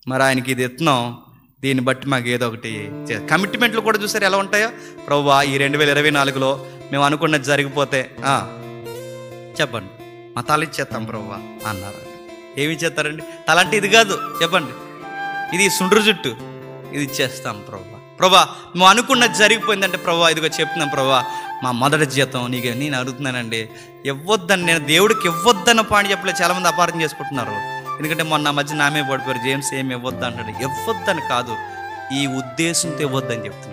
మరి ఆయనకి ఇది ఇస్తున్నాం, దీన్ని బట్టి మాకు ఏదో ఒకటి కమిట్మెంట్లు కూడా చూసారు ఎలా ఉంటాయో. ప్రభువా ఈ 2024లో మేము అనుకున్నది జరిగిపోతే చెప్పండి మా తల ఇచ్చేస్తాం ప్రభువా అన్నారు. ఏమి ఇచ్చేస్తారండి? తలంటే ఇది కాదు, చెప్పండి ఇది సుండ్రు జుట్టు, ఇది ఇచ్చేస్తాం ప్రభువా. ప్రభువా మేము అనుకున్నది జరిగిపోయిందంటే ప్రభువా ఇదిగో చెప్తున్నాం ప్రభువా మా మొదటి జీతం నీకు నేను అడుగుతున్నానండి ఇవ్వద్దని. నేను దేవుడికి ఇవ్వద్దన్న పాయింట్ చెప్పలేదు. చాలామంది అపార్థం చేసుకుంటున్నారు. ఎందుకంటే మొన్న మధ్య నామే పడిపోయారు, జేమ్స్ ఏమి ఇవ్వద్దు అంటాడు. ఇవ్వద్దని కాదు, ఈ ఉద్దేశంతో ఇవ్వద్దని చెప్తున్నాను.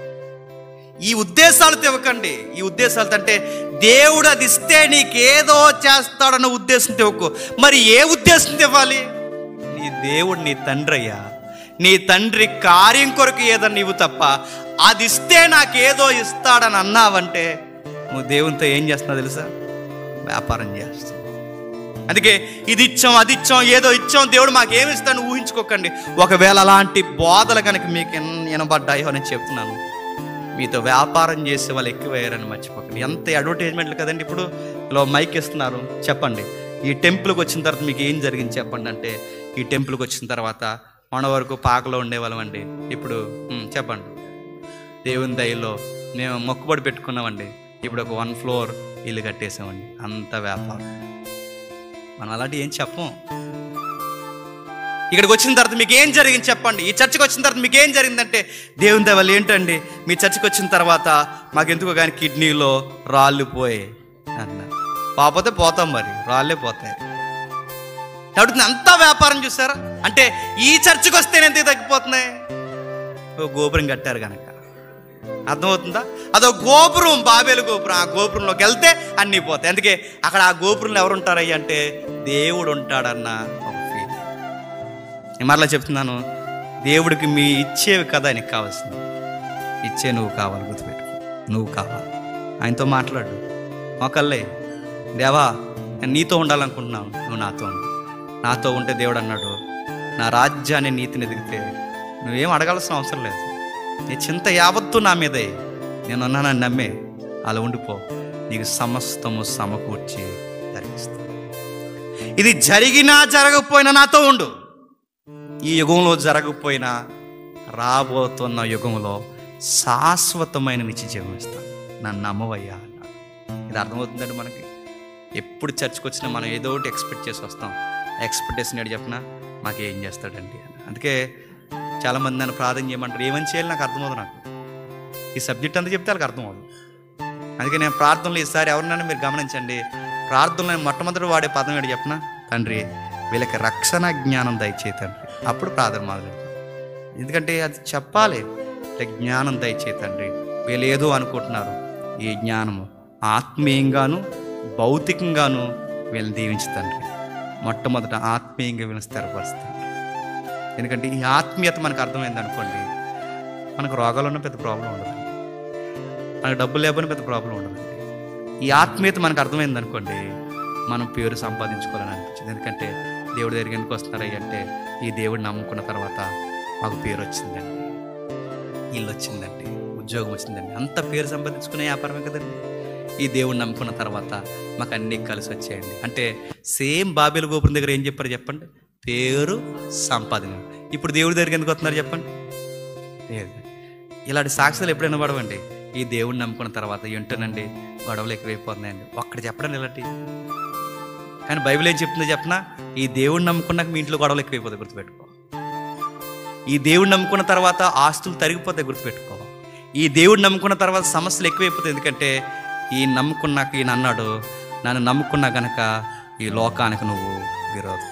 ఈ ఉద్దేశాలతో ఇవ్వకండి. ఈ ఉద్దేశాలతో అంటే దేవుడు అది ఇస్తే నీకేదో చేస్తాడన్న ఉద్దేశంతో ఇవ్వకు. మరి ఏ ఉద్దేశంతో ఇవ్వాలి? నీ దేవుడు నీ తండ్రి అయ్యా, నీ తండ్రి కార్యం కొరకు ఏదన్నా ఇవ్వు తప్ప అది ఇస్తే నాకేదో ఇస్తాడని అన్నావంటే నువ్వు దేవునితో ఏం చేస్తున్నావు తెలుసా? వ్యాపారం చేస్తావు. అందుకే ఇది ఇచ్చాం అది ఇచ్చాం ఏదో ఇచ్చాం దేవుడు మాకేమి ఇస్తాను ఊహించుకోకండి. ఒకవేళ అలాంటి బోధలు కనుక మీకు వినబడ్డాయో నేను చెప్తున్నాను, మీతో వ్యాపారం చేసే వాళ్ళు ఎక్కువయ్యారని మర్చిపోకండి. ఎంత అడ్వర్టైజ్మెంట్లు కదండి. ఇప్పుడు ఇలా మైక్ ఇస్తున్నారు, చెప్పండి ఈ టెంపుల్కి వచ్చిన తర్వాత మీకు ఏం జరిగింది చెప్పండి అంటే, ఈ టెంపుల్కి వచ్చిన తర్వాత మన వరకు పాకలో ఉండేవాళ్ళం అండి, ఇప్పుడు చెప్పండి దేవుని దయలో మేము మొక్కుబడి పెట్టుకున్నామండి, ఇప్పుడు ఒక 1 floor ఇల్లు కట్టేసామండి. అంత వ్యాపారం. మనం అలాంటి ఏం చెప్పం. ఇక్కడికి వచ్చిన తర్వాత మీకు ఏం జరిగింది చెప్పండి. ఈ చర్చకు వచ్చిన తర్వాత మీకు ఏం జరిగిందంటే, దేవుని దయ వల్ల ఏంటండి మీ చర్చకు వచ్చిన తర్వాత మాకెందుకో కానీ కిడ్నీలో రాళ్ళు పోయాయి అన్న. పోతే పోతాం, మరి రాళ్ళే పోతాయి. అడుగుతుంది అంతా వ్యాపారం చూసారా? అంటే ఈ చర్చకు వస్తేనే ఎందుకు తగ్గిపోతున్నాయి? గోపురం కట్టారు కనుక. అర్థమవుతుందా? అదో గోపురం, బాబేలు గోపురం. ఆ గోపురంలోకి వెళ్తే అన్నీ పోతాయి. అందుకే అక్కడ ఆ గోపురంలో ఎవరు ఉంటారయ్య అంటే దేవుడు ఉంటాడన్న ఒక ఫీల్. నేను మరలా చెప్తున్నాను, దేవుడికి మీ ఇచ్చేవి కదా నీకు కావాల్సింది. ఇచ్చే నువ్వు కావాలి, గుర్తుపెట్టుకో. నువ్వు కావాలి, ఆయనతో మాట్లాడు. మొక్కల్లే దేవా నేను నీతో ఉండాలనుకుంటున్నాను, నువ్వు నాతో ఉండు. నాతో ఉంటే దేవుడు అన్నాడు, నా రాజ్యాన్ని నీతిని ఎదిగితే నువ్వేం అడగాల్సిన అవసరం లేదు. నీ చింత యావత్తు నా మీదే, నేనున్నానని నమ్మే అలా ఉండిపో, నీకు సమస్తము సమకూర్చి జరిగిస్తా. ఇది జరిగినా జరగకపోయినా నాతో ఉండు. ఈ యుగంలో జరగకపోయినా రాబోతున్న యుగంలో శాశ్వతమైన నిత్య జీవం ఇస్తాను, నన్ను నమ్మవయ్యా అన్నాడు. ఇది అర్థమవుతుందండి మనకి. ఎప్పుడు చర్చకు వచ్చినా మనం ఏదో ఒకటి ఎక్స్పెక్ట్ చేసి వస్తాం. ఎక్స్పెక్టేషన్ ఏంటి చెప్పినా మాకు ఏం చేస్తాడండి అని. అందుకే చాలామంది నన్ను ప్రార్థన చేయమంటారు, ఏమని చేయాలి నాకు అర్థమవుతుంది. నాకు ఈ సబ్జెక్ట్ అంతా చెప్తే వాళ్ళకి అర్థమవుతుంది. అందుకే నేను ప్రార్థనలు ఈసారి ఎవరినైనా మీరు గమనించండి, ప్రార్థనలో మొట్టమొదటి వాడే పదం ఏంటి చెప్పిన, తండ్రి వీళ్ళకి రక్షణ జ్ఞానం దయచేయి తండ్రి. అప్పుడు ప్రార్థన మొదలు. ఎందుకంటే అది చెప్పాలి, జ్ఞానం దయచేయి తండ్రి. వీళ్ళు ఏదో అనుకుంటున్నారు, ఈ జ్ఞానము ఆత్మీయంగాను భౌతికంగాను వీళ్ళని దీవించు తండ్రి. మొట్టమొదట ఆత్మీయంగా వీళ్ళని స్థిరపరుస్తాను. ఎందుకంటే ఈ ఆత్మీయత మనకు అర్థమైంది అనుకోండి, మనకు రోగాలు ఉన్న పెద్ద ప్రాబ్లం ఉండదండి, మనకు డబ్బులు లేకపోయినా పెద్ద ప్రాబ్లం ఉండదండి. ఈ ఆత్మీయత మనకు అర్థమైంది అనుకోండి, మనం పేరు సంపాదించుకోవాలని అనిపించింది. ఎందుకంటే దేవుడి దగ్గరికి ఎందుకు వస్తున్నారయ్య అంటే, ఈ దేవుడిని నమ్ముకున్న తర్వాత మాకు పేరు వచ్చిందండి, ఇల్లు వచ్చిందండి, ఉద్యోగం వచ్చిందండి, అంత పేరు సంపాదించుకునే వ్యాపారమే కదండి. ఈ దేవుడిని నమ్ముకున్న తర్వాత మాకు అన్నీ కలిసి వచ్చాయండి. అంటే సేమ్ బాబేలు గోపురం దగ్గర ఏం చెప్పారు చెప్పండి, పేరు సంపాదన. ఇప్పుడు దేవుడి దగ్గరికి ఎందుకు వస్తున్నారు చెప్పండి? ఇలాంటి సాక్ష్యాలు ఎప్పుడైనా పడవండి. ఈ దేవుడిని నమ్ముకున్న తర్వాత ఏంటోనండి గొడవలు ఎక్కువైపోతున్నాయండి, ఒక్కటి చెప్పడం ఇలాంటి. కానీ బైబిల్ ఏం చెప్తుందో చెప్పనా, ఈ దేవుడిని నమ్ముకున్నాక మీ ఇంట్లో గొడవలు ఎక్కువైపోతాయి, గుర్తుపెట్టుకో. ఈ దేవుడిని నమ్ముకున్న తర్వాత ఆస్తులు తరిగిపోతాయి, గుర్తుపెట్టుకో. ఈ దేవుడిని నమ్ముకున్న తర్వాత సమస్యలు ఎక్కువైపోతాయి. ఎందుకంటే ఈ నమ్ముకున్నాక ఈయన అన్నాడు, నన్ను నమ్ముకున్నా గనక ఈ లోకానికి నువ్వు విరోధం.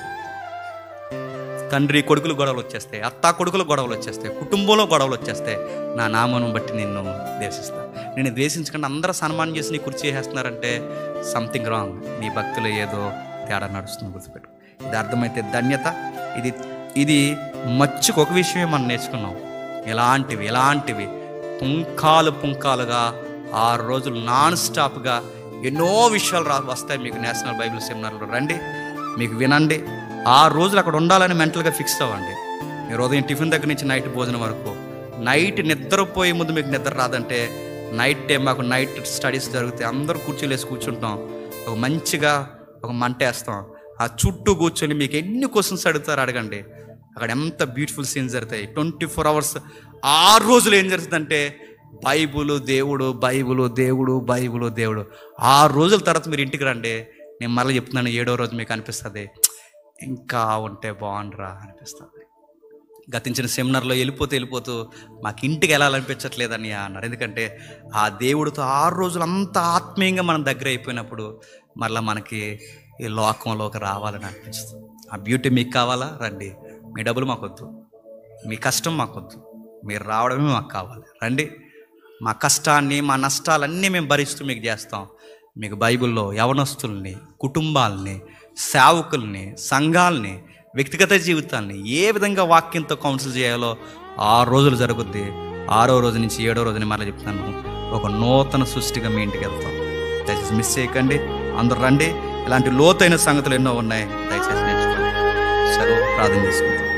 తండ్రి కొడుకులు గొడవలు వచ్చేస్తాయి, అత్త కొడుకులు గొడవలు వచ్చేస్తాయి, కుటుంబంలో గొడవలు వచ్చేస్తాయి. నా నామను బట్టి నిన్ను ద్వేషిస్తా. నేను ద్వేషించకుండా అందరూ సన్మానం చేసి నీ కుర్చీ చేసేస్తున్నారంటే సంథింగ్ రాంగ్, నీ భక్తులు ఏదో తేడా నడుస్తుంది, గుర్తుపెట్టు. ఇది అర్థమైతే ధన్యత. ఇది మచ్చుకు ఒక విషయమే మనం నేర్చుకున్నాం. ఎలాంటివి పుంకాలుగా 6 రోజులు నాన్ స్టాప్గా ఎన్నో విషయాలు వస్తాయి మీకు. నేషనల్ బైబిల్ సెమినార్లో రండి, మీకు వినండి. 6 రోజులు అక్కడ ఉండాలని మెంటల్గా ఫిక్స్ అవ్వండి. మీరు ఉదయం టిఫిన్ దగ్గర నుంచి నైట్ భోజనం వరకు. నైట్ నిద్రపోయే ముందు మీకు నిద్ర రాదంటే, నైట్ టైం మాకు నైట్ స్టడీస్ జరుగుతాయి, అందరూ కుర్చీలు వేసి కూర్చుంటాం, ఒక మంచిగా ఒక మంట వేస్తాం, ఆ చుట్టూ కూర్చొని మీకు ఎన్ని క్వశ్చన్స్ అడుగుతారు అడగండి. అక్కడ ఎంత బ్యూటిఫుల్ సీన్స్ జరుగుతాయి. 24 hours 6 రోజులు ఏం జరుగుతుందంటే బైబులు దేవుడు, బైబులు దేవుడు, బైబులు దేవుడు. 6 రోజుల తర్వాత మీరు ఇంటికి రండి, నేను మళ్ళీ చెప్తున్నాను, 7వ రోజు మీకు అనిపిస్తుంది ఇంకా ఉంటే బాగుండ్రా అనిపిస్తుంది. గతించిన సెమినార్లో వెళ్ళిపోతూ మాకు ఇంటికి వెళ్ళాలనిపించట్లేదని అన్నారు. ఎందుకంటే ఆ దేవుడితో 6 రోజులు అంత ఆత్మీయంగా మనం దగ్గర అయిపోయినప్పుడు మళ్ళీ మనకి ఈ లోకంలోకి రావాలని అనిపిస్తుంది. ఆ బ్యూటీ మీకు కావాలా? రండి. మీ డబ్బులు మాకొద్దు, మీ కష్టం మాకొద్దు, మీరు రావడమే మాకు కావాలి. రండి, మా కష్టాన్ని మా నష్టాలన్నీ మేము భరిస్తూ మీకు చేస్తాం. మీకు బైబిల్లో యవనస్తుల్ని, కుటుంబాలని, సేవకుల్ని, సంఘాలని, వ్యక్తిగత జీవితాన్ని ఏ విధంగా వాక్యంతో కౌన్సిల్ చేయాలో 6 రోజులు జరుగుద్ది. 6వ రోజు నుంచి 7వ రోజుని మళ్ళీ చెప్తున్నాను, ఒక నూతన సృష్టిగా మీ ఇంటికి వెళ్తాం. దయచేసి మిస్ చేయకండి, అందరూ రండి. ఇలాంటి లోతైన సంగతులు ఎన్నో ఉన్నాయి, దయచేసి నేర్చుకోండి. సరే, ప్రార్థన చేసుకుంటాం.